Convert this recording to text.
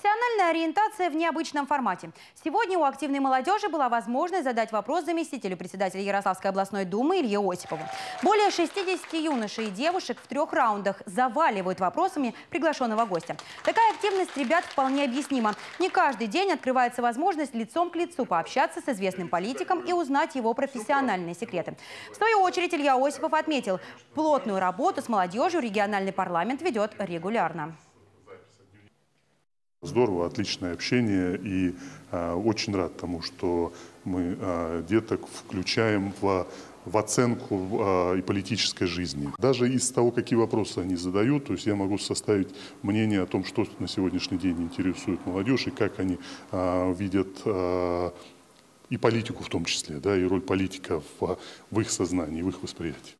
Профессиональная ориентация в необычном формате. Сегодня у активной молодежи была возможность задать вопрос заместителю председателя Ярославской областной думы Илье Осипову. Более 60 юношей и девушек в 3 раундах заваливают вопросами приглашенного гостя. Такая активность ребят вполне объяснима. Не каждый день открывается возможность лицом к лицу пообщаться с известным политиком и узнать его профессиональные секреты. В свою очередь Илья Осипов отметил, плотную работу с молодежью региональный парламент ведет регулярно. Здорово, отличное общение, и очень рад тому, что мы деток включаем в оценку и политической жизни. Даже из того, какие вопросы они задают, то есть я могу составить мнение о том, что на сегодняшний день интересует молодежь и как они видят и политику в том числе, да, и роль политика в их сознании, в их восприятии.